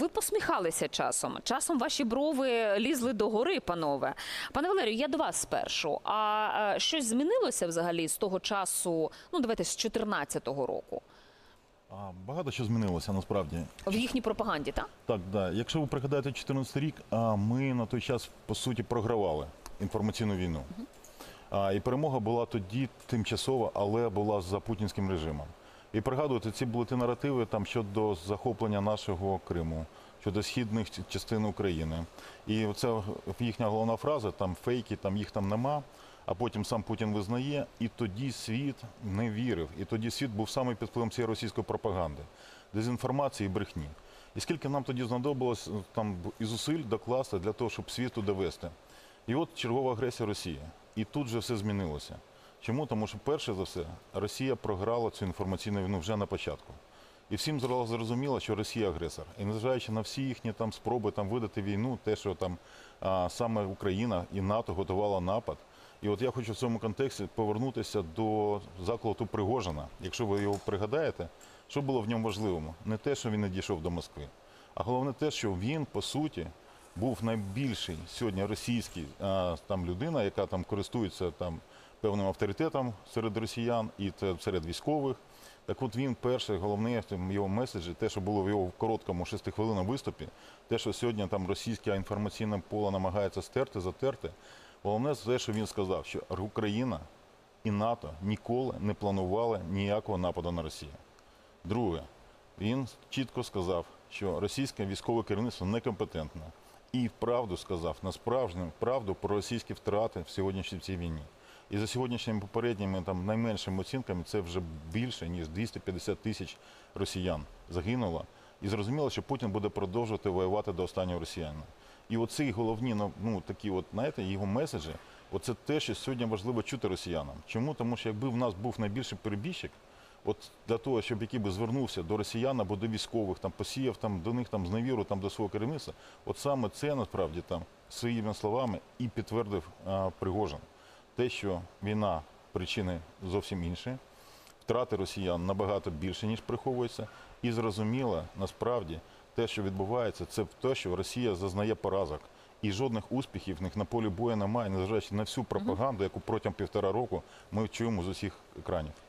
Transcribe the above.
ви посміхалися часом. Часом ваші брови лізли догори, панове. Пане Валерію, я до вас спершу. А щось змінилося взагалі з того часу, ну давайте з 14-го року? Багато що змінилося, насправді. В їхній пропаганді, так? Так, да. Якщо ви пригадаєте 2014 рік, ми на той час, по суті, програвали інформаційну війну. І перемога була тоді тимчасова, але була за путінським режимом. І пригадуєте, ці були ті наративи там, щодо захоплення нашого Криму, щодо східних частин України. І це їхня головна фраза, там фейки, там їх там нема, а потім сам Путін визнає, і тоді світ не вірив. І тоді світ був саме під впливом цієї російської пропаганди, дезінформації і брехні. І скільки нам тоді знадобилось там і зусиль докласти для того, щоб світу довести. І от чергова агресія Росії. І тут же все змінилося. Чому? Тому що, перше за все, Росія програла цю інформаційну війну вже на початку. І всім зрозуміло, що Росія агресор. І незважаючи на всі їхні там спроби там видати війну, те, що там саме Україна і НАТО готувала напад. І от я хочу в цьому контексті повернутися до закладу Пригожина. Якщо ви його пригадаєте, що було в ньому важливому? Не те, що він не дійшов до Москви, а головне те, що він, по суті, був найбільший сьогодні російський там людина, яка там користується там певним авторитетом серед росіян і серед військових. Так от він перший, головний його меседжі, те, що було в його короткому 6-хвилинному виступі, те, що сьогодні там російське інформаційне поле намагається стерти, затерти, головне те, що він сказав, що Україна і НАТО ніколи не планували ніякого нападу на Росію. Друге, він чітко сказав, що російське військове керівництво некомпетентне. І правду сказав, на справжню правду про російські втрати в сьогоднішній цій війні. І за сьогоднішніми попередніми там найменшими оцінками це вже більше, ніж 250 тисяч росіян загинуло. І зрозуміло, що Путін буде продовжувати воювати до останнього росіянина. І оці головні, такі от, знаєте, його меседжі, оце те, що сьогодні важливо чути росіянам. Чому? Тому що якби в нас був найбільший перебіжчик, от для того, щоб який би звернувся до росіян або до військових, там посіяв там до них там зневіру, там до свого керівництва, от саме це насправді там своїми словами і підтвердив Пригожин. Те, що війна причини зовсім інші, втрати росіян набагато більше, ніж приховується, і зрозуміло, насправді, те, що відбувається, це те, що Росія зазнає поразок. І жодних успіхів в них на полі бою немає, незважаючи на всю пропаганду, яку протягом 1,5 року ми чуємо з усіх екранів.